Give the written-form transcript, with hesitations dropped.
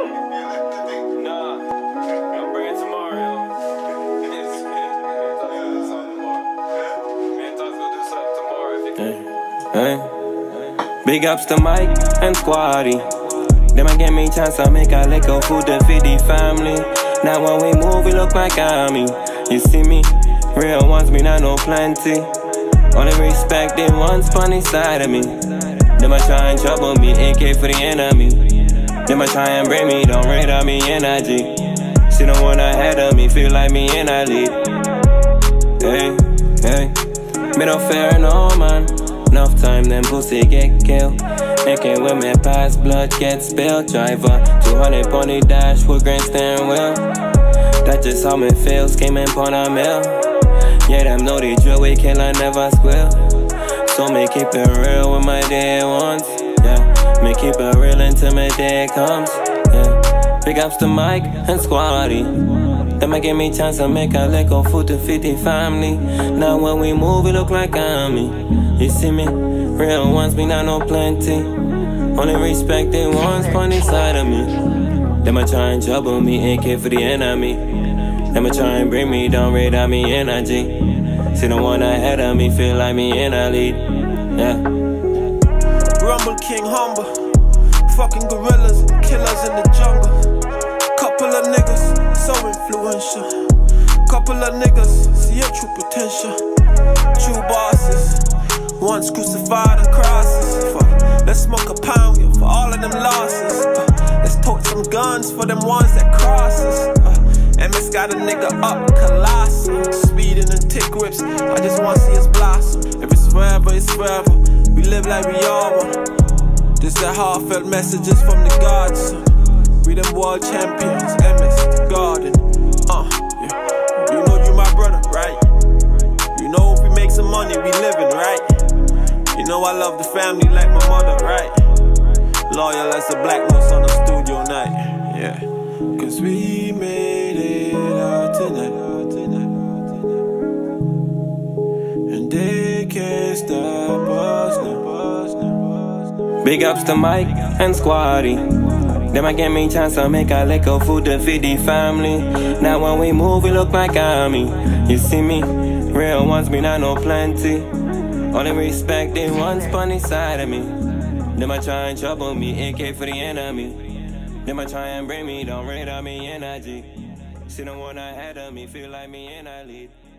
Nah, I'm bringing tomorrow. Hey. Big ups to Mike and Squaddy. Them a give me chance to make a lick food to feed the family. Now when we move, we look like army. You see me? Real ones, me not no plenty. Only respected ones on the side of me. Them a try and trouble me, AK for the enemy. Them a try and bring me, don't rate on me energy. She don't want ahead of me, feel like me in a lead. Hey, hey, me don't fear no man. Enough time, them pussy get killed. Making women pass, blood get spilled. Driver, 200 on the dash with grand steering wheel. That's just how me feels, came in on a mill. Yeah, them know the drill, we kill and never squeal. So me keep it real with my day ones. Yeah, me keep it real until my day comes. Yeah, big ups to Mike and Squaddy. Them a give me chance to make a lick food to feed the family. Now when we move, we look like army. You see me? Real ones, me not no plenty. Only respected ones on the side of me. Them a try and trouble me, AK for the enemy. Them a try and bring me down, rate on me energy. See the one ahead of me, feel like me in a lead. Yeah. Rumble King humble. Fucking gorillas, killers in the jungle. Couple of niggas, so influential. Couple of niggas, see your true potential. True bosses, once crucified on crosses. Fuck, let's smoke a pound yeah, for all of them losses. Let's tote some guns for them ones that crosses. MS got a nigga up, colossal. Speeding and tick whips, I just wanna see us blossom. If it's forever, it's forever. We live like we all want. This that heartfelt messages from the gods. We them world champions, MS, the garden. Yeah. You know you my brother, right? You know if we make some money, we living, right? You know I love the family like my mother, right? Loyal as a black nose on a studio night, yeah. Cause we made it out tonight. And they can't stop us now. Big ups to Mike and Squaddy. Them a give me chance to make a lick food to feed the family. Now when we move, we look like army. You see me? Real ones, me not no plenty. Only respected ones on the side of me. Them a try and trouble me, AK for the enemy. Them a try and bring me, don't rate on me energy. She don't want ahead of me, feel like me in a lead.